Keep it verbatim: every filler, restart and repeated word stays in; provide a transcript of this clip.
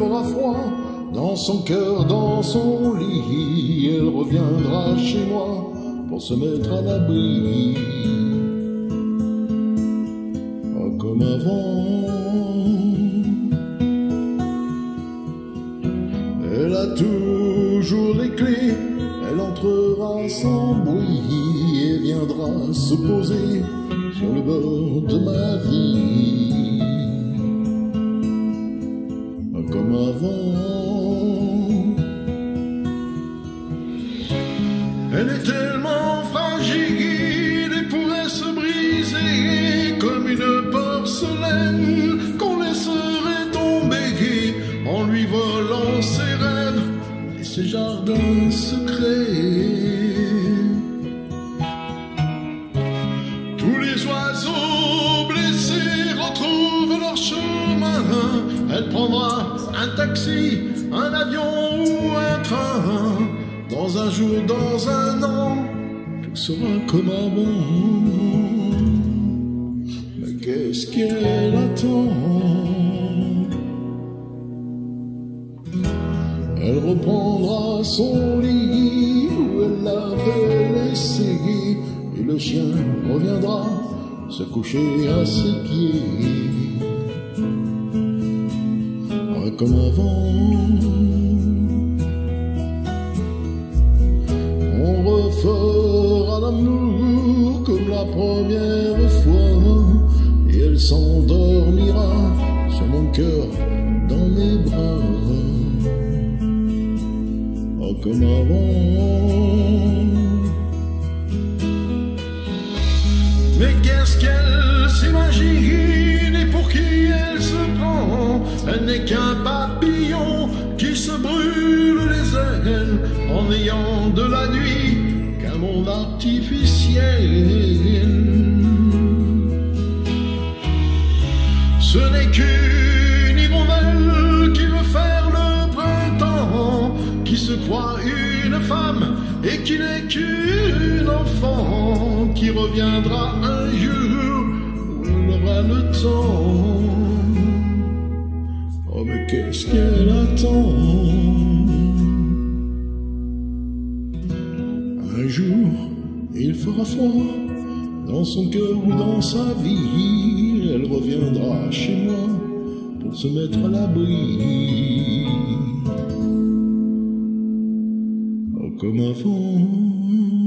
fera froid dans son cœur, dans son lit. Elle reviendra chez moi pour se mettre à l'abri. Oh, comme avant, elle a toujours les clés. Elle entrera sans bruit et viendra se poser sur le bord de ma vie. Comme avant, elle est tellement fragile et pourrait se briser comme une porcelaine qu'on laisserait tomber en lui volant ses rêves et ses jardins secrets. Tous les oiseaux blessés retrouvent leur chemin. Elle prendra un taxi, un avion ou un train. Dans un jour, dans un an, tout sera comme avant. Mais qu'est-ce qu'elle attend? Elle reprendra son lit où elle l'avait laissé, et le chien reviendra se coucher à ses pieds. Ah, comme avant, on refera l'amour comme la première fois, et elle s'endormira sur mon cœur, dans mes bras. Oh, comme avant. Mais qu'est-ce qu'elle s'imagine et pour qui elle se prend? Elle n'est qu'un papillon qui se brûle les ailes en ayant de la nuit qu'un monde artificiel. Ce n'est qu'une hirondelle qui veut faire le printemps, qui se croit une femme et qui n'est qu'une enfant, qui reviendra un jour où on aura le temps. Oh, mais qu'est-ce qu'elle attend? Un jour, il fera froid dans son cœur ou dans sa vie. Elle reviendra chez moi pour se mettre à l'abri. Oh, comme avant.